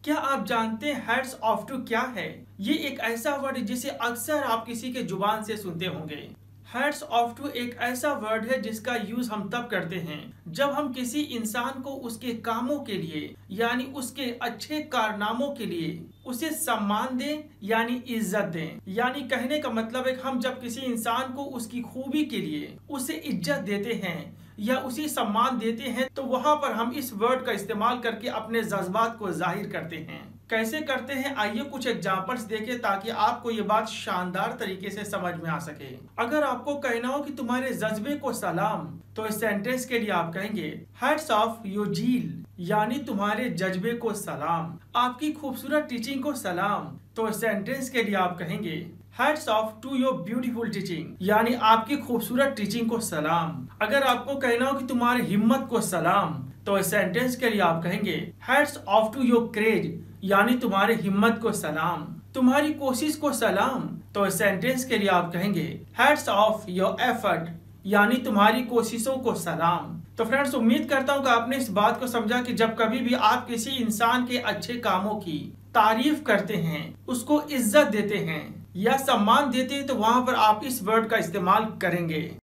क्या आप जानते हैं हैट्स ऑफ टू क्या है? ये एक ऐसा वर्ड है जिसे अक्सर आप किसी के जुबान से सुनते होंगे। हैट्स ऑफ टू एक ऐसा वर्ड है जिसका यूज हम तब करते हैं जब हम किसी इंसान को उसके कामों के लिए यानी उसके अच्छे कारनामों के लिए उसे सम्मान दें यानी इज्जत दें। यानी कहने का मतलब है हम जब किसी इंसान को उसकी खूबी के लिए उसे इज्जत देते हैं या उसी सम्मान देते हैं तो वहां पर हम इस वर्ड का इस्तेमाल करके अपने जज्बात को जाहिर करते हैं। कैसे करते हैं आइए कुछ एग्जांपल्स देखें ताकि आपको ये बात शानदार तरीके से समझ में आ सके। अगर आपको कहना हो कि तुम्हारे जज्बे को सलाम तो इस सेंटेंस के लिए आप कहेंगे हैट्स ऑफ योर जील यानी तुम्हारे जज्बे को सलाम। आपकी खूबसूरत टीचिंग को सलाम तो इस सेंटेंस के लिए आप कहेंगे hats off to your beautiful teaching यानी आपकी खूबसूरत टीचिंग को सलाम। अगर आपको कहना हो कि तुम्हारी हिम्मत को सलाम तो इस सेंटेंस के लिए आप कहेंगे hats off to your courage यानी तुम्हारी हिम्मत को सलाम। तुम्हारी कोशिश को सलाम तो इस सेंटेंस के लिए आप कहेंगे हैट्स ऑफ योर एफर्ट यानी तुम्हारी कोशिशों को सलाम। तो फ्रेंड्स उम्मीद करता हूँ कि आपने इस बात को समझा कि जब कभी भी आप किसी इंसान के अच्छे कामों की तारीफ करते हैं, उसको इज्जत देते हैं या सम्मान देते हैं तो वहां पर आप इस वर्ड का इस्तेमाल करेंगे।